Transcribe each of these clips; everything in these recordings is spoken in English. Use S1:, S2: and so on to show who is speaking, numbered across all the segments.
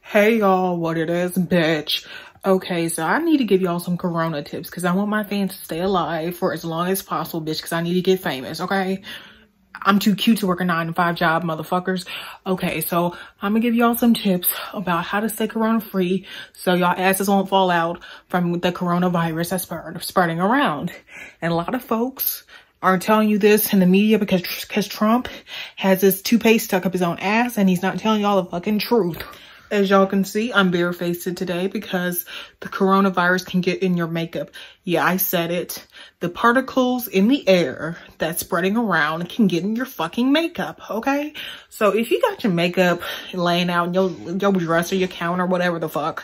S1: Hey y'all, what it is, bitch. Okay, so I need to give y'all some corona tips because I want my fans to stay alive for as long as possible, bitch, because I need to get famous, okay? I'm too cute to work a 9-to-5 job, motherfuckers. Okay, so I'm gonna give y'all some tips about how to stay corona free so y'all asses won't fall out from the coronavirus that's spreading around. And a lot of folks aren't telling you this in the media because Trump has his toupee stuck up his own ass and he's not telling y'all the fucking truth. As y'all can see, I'm barefaced today because the coronavirus can get in your makeup. Yeah, I said it. The particles in the air that's spreading around can get in your fucking makeup, okay? So if you got your makeup laying out in your dresser, your counter, whatever the fuck,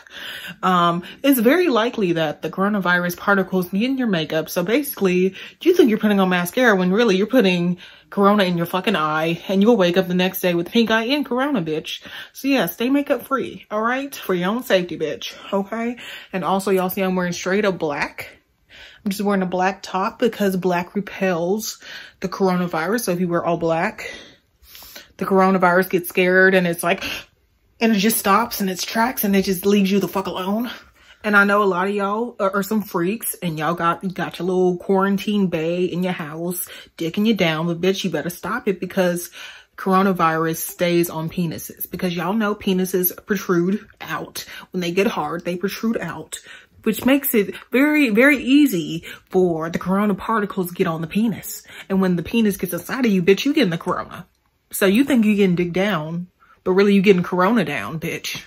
S1: it's very likely that the coronavirus particles get in your makeup. So basically, you think you're putting on mascara when really you're putting corona in your fucking eye and you'll wake up the next day with pink eye and corona, bitch. So yeah, stay makeup free, all right? For your own safety, bitch, okay? And also, y'all see I'm wearing straight up black. I'm just wearing a black top because black repels the coronavirus. So if you wear all black, the coronavirus gets scared and it's like, and it just stops in its tracks and it just leaves you the fuck alone. And I know a lot of y'all are some freaks and y'all got your little quarantine bay in your house, dicking you down, but bitch, you better stop it because coronavirus stays on penises because y'all know penises protrude out. When they get hard, they protrude out, which makes it very, very easy for the corona particles to get on the penis. And when the penis gets inside of you, bitch, you getting the corona. So you think you're getting dick down, but really you getting corona down, bitch.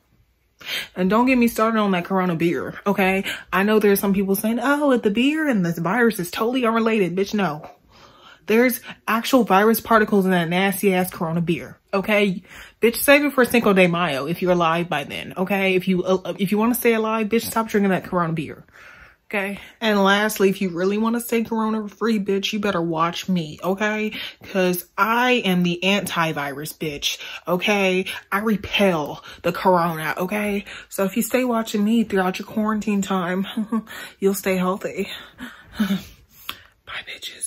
S1: And don't get me started on that corona beer, okay? I know there's some people saying, oh, the beer and this virus is totally unrelated. Bitch, no. There's actual virus particles in that nasty ass corona beer, okay? Bitch, save it for Cinco de Mayo if you're alive by then, okay? If you want to stay alive, bitch, stop drinking that corona beer, okay? And lastly, if you really want to stay corona free, bitch, you better watch me, okay? Because I am the antivirus, bitch, okay? I repel the corona, okay? So if you stay watching me throughout your quarantine time, you'll stay healthy. Bye, bitches.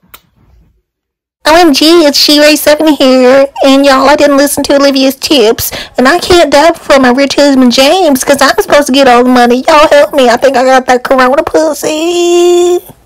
S2: OMG, it's SheRay7 here, and y'all, I didn't listen to Olivia's tips, and I can't die before my rich husband James, because I'm supposed to get all the money. Y'all help me, I think I got that corona pussy.